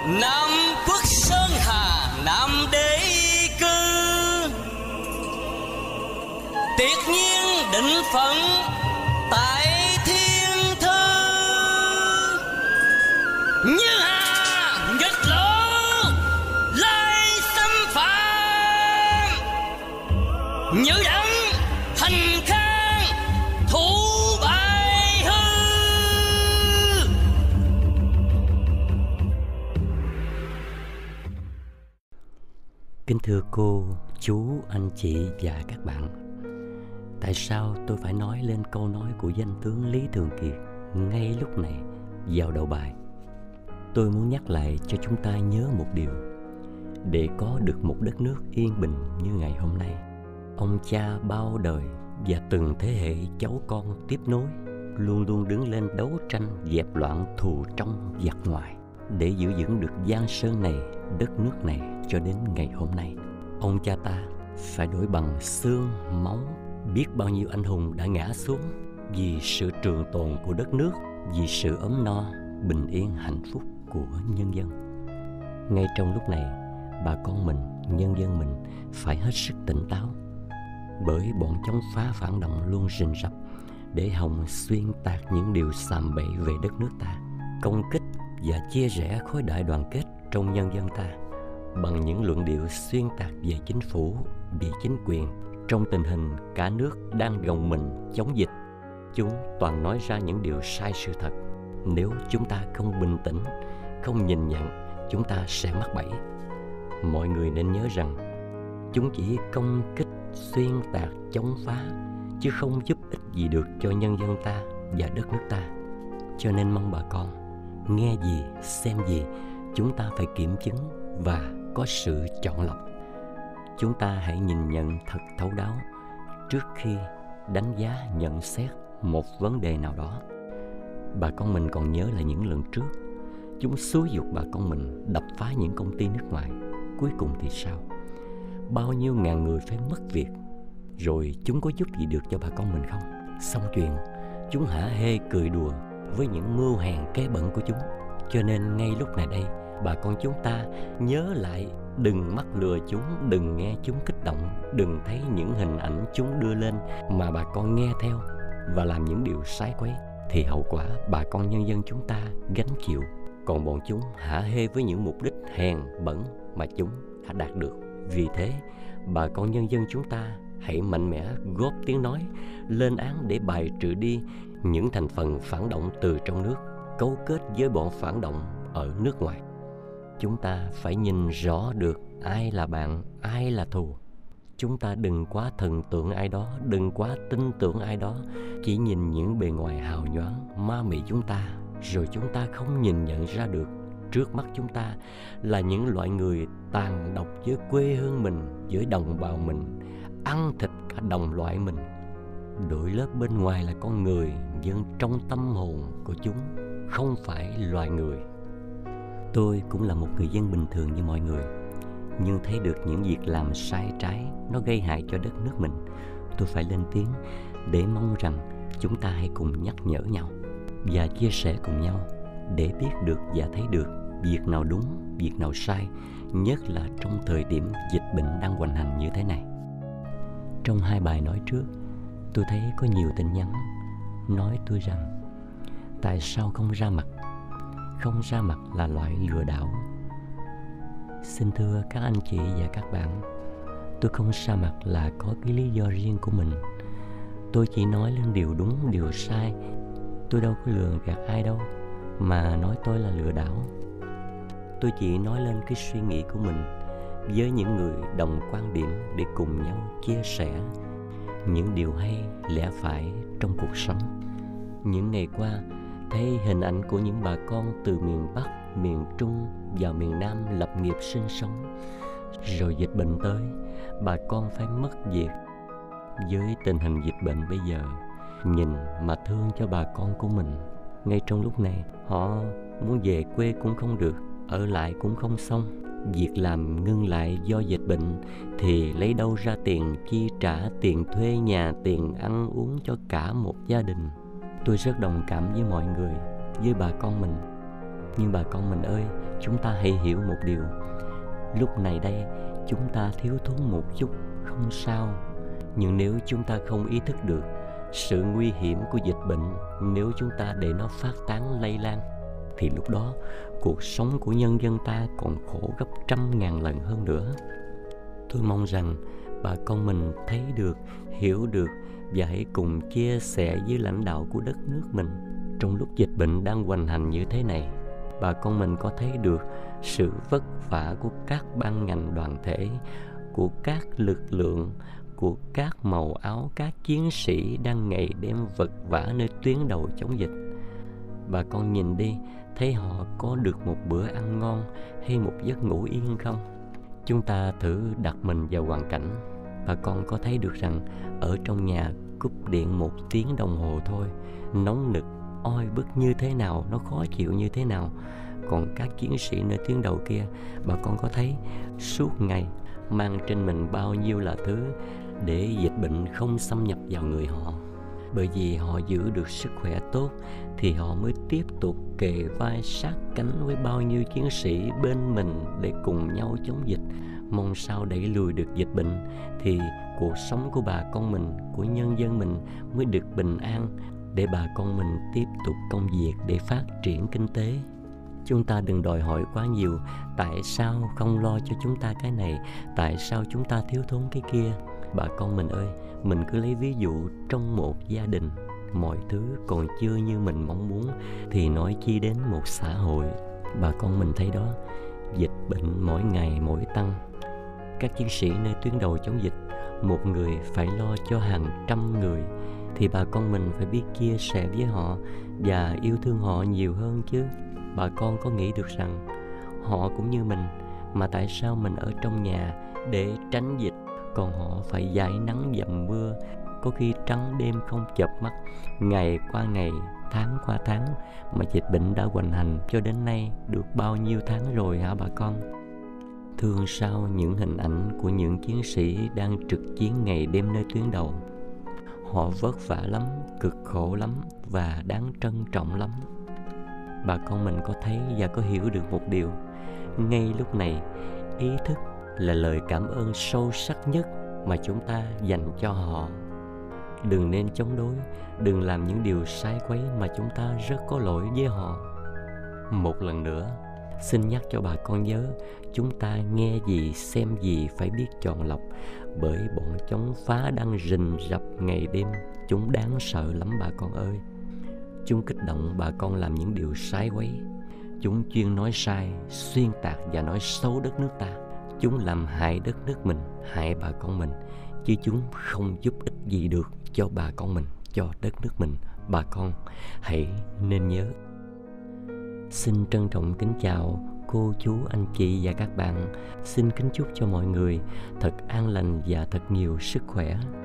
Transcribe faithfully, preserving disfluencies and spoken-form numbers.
Nam quốc sơn hà Nam đế cư, tuyệt nhiên định phận tại thiên thư. Như hà nghịch lộ lai xâm phạm, như đắng hành khang thủ bại hư. Kính thưa cô, chú, anh chị và các bạn, tại sao tôi phải nói lên câu nói của danh tướng Lý Thường Kiệt ngay lúc này vào đầu bài? Tôi muốn nhắc lại cho chúng ta nhớ một điều. Để có được một đất nước yên bình như ngày hôm nay, ông cha bao đời và từng thế hệ cháu con tiếp nối luôn luôn đứng lên đấu tranh dẹp loạn thù trong giặc ngoài để giữ vững được giang sơn này, đất nước này cho đến ngày hôm nay. Ông cha ta phải đổi bằng xương, máu, biết bao nhiêu anh hùng đã ngã xuống vì sự trường tồn của đất nước, vì sự ấm no, bình yên, hạnh phúc của nhân dân. Ngay trong lúc này, bà con mình, nhân dân mình phải hết sức tỉnh táo, bởi bọn chống phá phản động luôn rình rập để hòng xuyên tạc những điều xàm bậy về đất nước ta, công kích và chia rẽ khối đại đoàn kết trong nhân dân ta bằng những luận điệu xuyên tạc về chính phủ, về chính quyền. Trong tình hình cả nước đang gồng mình chống dịch, chúng toàn nói ra những điều sai sự thật. Nếu chúng ta không bình tĩnh, không nhìn nhận, chúng ta sẽ mắc bẫy. Mọi người nên nhớ rằng chúng chỉ công kích, xuyên tạc, chống phá, chứ không giúp ích gì được cho nhân dân ta và đất nước ta. Cho nên mong bà con nghe gì, xem gì, chúng ta phải kiểm chứng và có sự chọn lọc. Chúng ta hãy nhìn nhận thật thấu đáo trước khi đánh giá, nhận xét một vấn đề nào đó. Bà con mình còn nhớ là những lần trước chúng xúi giục bà con mình đập phá những công ty nước ngoài. Cuối cùng thì sao? Bao nhiêu ngàn người phải mất việc, rồi chúng có giúp gì được cho bà con mình không? Xong chuyện, chúng hả hê cười đùa với những mưu hèn kế bẩn của chúng. Cho nên ngay lúc này đây, bà con chúng ta nhớ lại, đừng mắc lừa chúng, đừng nghe chúng kích động, đừng thấy những hình ảnh chúng đưa lên mà bà con nghe theo và làm những điều sai quấy, thì hậu quả bà con nhân dân chúng ta gánh chịu. Còn bọn chúng hả hê với những mục đích hèn bẩn mà chúng đã đạt được. Vì thế, bà con nhân dân chúng ta hãy mạnh mẽ góp tiếng nói, lên án để bài trừ đi những thành phần phản động từ trong nước, cấu kết với bọn phản động ở nước ngoài. Chúng ta phải nhìn rõ được ai là bạn, ai là thù. Chúng ta đừng quá thần tượng ai đó, đừng quá tin tưởng ai đó, chỉ nhìn những bề ngoài hào nhoáng ma mị chúng ta, rồi chúng ta không nhìn nhận ra được trước mắt chúng ta là những loại người tàn độc với quê hương mình, với đồng bào mình, ăn thịt cả đồng loại mình. Đội lớp bên ngoài là con người, nhưng trong tâm hồn của chúng không phải loài người. Tôi cũng là một người dân bình thường như mọi người, nhưng thấy được những việc làm sai trái nó gây hại cho đất nước mình, tôi phải lên tiếng để mong rằng chúng ta hãy cùng nhắc nhở nhau và chia sẻ cùng nhau để biết được và thấy được việc nào đúng, việc nào sai, nhất là trong thời điểm dịch bệnh đang hoành hành như thế này. Trong hai bài nói trước, tôi thấy có nhiều tin nhắn nói tôi rằng tại sao không ra mặt? Không ra mặt là loại lừa đảo. Xin thưa các anh chị và các bạn, tôi không ra mặt là có cái lý do riêng của mình. Tôi chỉ nói lên điều đúng, điều sai. Tôi đâu có lừa gạt ai đâu mà nói tôi là lừa đảo. Tôi chỉ nói lên cái suy nghĩ của mình với những người đồng quan điểm để cùng nhau chia sẻ những điều hay, lẽ phải trong cuộc sống. Những ngày qua, thấy hình ảnh của những bà con từ miền Bắc, miền Trung và miền Nam lập nghiệp sinh sống. Rồi dịch bệnh tới, bà con phải mất việc. Với tình hình dịch bệnh bây giờ, nhìn mà thương cho bà con của mình. Ngay trong lúc này, họ muốn về quê cũng không được, ở lại cũng không xong. Việc làm ngưng lại do dịch bệnh thì lấy đâu ra tiền chi trả tiền thuê nhà, tiền ăn uống cho cả một gia đình. Tôi rất đồng cảm với mọi người, với bà con mình. Nhưng bà con mình ơi, chúng ta hãy hiểu một điều. Lúc này đây, chúng ta thiếu thốn một chút, không sao. Nhưng nếu chúng ta không ý thức được sự nguy hiểm của dịch bệnh, nếu chúng ta để nó phát tán lây lan, thì lúc đó cuộc sống của nhân dân ta còn khổ gấp trăm ngàn lần hơn nữa. Tôi mong rằng bà con mình thấy được, hiểu được và hãy cùng chia sẻ với lãnh đạo của đất nước mình. Trong lúc dịch bệnh đang hoành hành như thế này, bà con mình có thấy được sự vất vả của các ban ngành đoàn thể, của các lực lượng, của các màu áo các chiến sĩ đang ngày đêm vật vã nơi tuyến đầu chống dịch. Bà con nhìn đi, thấy họ có được một bữa ăn ngon hay một giấc ngủ yên không? Chúng ta thử đặt mình vào hoàn cảnh. Bà con có thấy được rằng ở trong nhà cúp điện một tiếng đồng hồ thôi, nóng nực, oi bức như thế nào, nó khó chịu như thế nào. Còn các chiến sĩ nơi tuyến đầu kia, bà con có thấy suốt ngày mang trên mình bao nhiêu là thứ để dịch bệnh không xâm nhập vào người họ. Bởi vì họ giữ được sức khỏe tốt thì họ mới tiếp tục kề vai sát cánh với bao nhiêu chiến sĩ bên mình để cùng nhau chống dịch. Mong sao đẩy lùi được dịch bệnh thì cuộc sống của bà con mình, của nhân dân mình mới được bình an, để bà con mình tiếp tục công việc để phát triển kinh tế. Chúng ta đừng đòi hỏi quá nhiều. Tại sao không lo cho chúng ta cái này? Tại sao chúng ta thiếu thốn cái kia? Bà con mình ơi, mình cứ lấy ví dụ trong một gia đình, mọi thứ còn chưa như mình mong muốn thì nói chi đến một xã hội. Bà con mình thấy đó, dịch bệnh mỗi ngày mỗi tăng. Các chiến sĩ nơi tuyến đầu chống dịch, một người phải lo cho hàng trăm người, thì bà con mình phải biết chia sẻ với họ và yêu thương họ nhiều hơn chứ. Bà con có nghĩ được rằng họ cũng như mình, mà tại sao mình ở trong nhà để tránh dịch, còn họ phải dãi nắng dầm mưa, có khi trắng đêm không chợp mắt, ngày qua ngày, tháng qua tháng, mà dịch bệnh đã hoành hành cho đến nay được bao nhiêu tháng rồi hả bà con? Thương sao những hình ảnh của những chiến sĩ đang trực chiến ngày đêm nơi tuyến đầu. Họ vất vả lắm, cực khổ lắm và đáng trân trọng lắm. Bà con mình có thấy và có hiểu được một điều. Ngay lúc này, ý thức là lời cảm ơn sâu sắc nhất mà chúng ta dành cho họ. Đừng nên chống đối, đừng làm những điều sai quấy mà chúng ta rất có lỗi với họ. Một lần nữa, xin nhắc cho bà con nhớ, chúng ta nghe gì, xem gì phải biết chọn lọc, bởi bọn chống phá đang rình rập ngày đêm. Chúng đáng sợ lắm bà con ơi. Chúng kích động bà con làm những điều sai quấy. Chúng chuyên nói sai, xuyên tạc và nói xấu đất nước ta. Chúng làm hại đất nước mình, hại bà con mình, chứ chúng không giúp ích gì được cho bà con mình, cho đất nước mình. Bà con hãy nên nhớ. Xin trân trọng kính chào cô, chú, anh chị và các bạn. Xin kính chúc cho mọi người thật an lành và thật nhiều sức khỏe.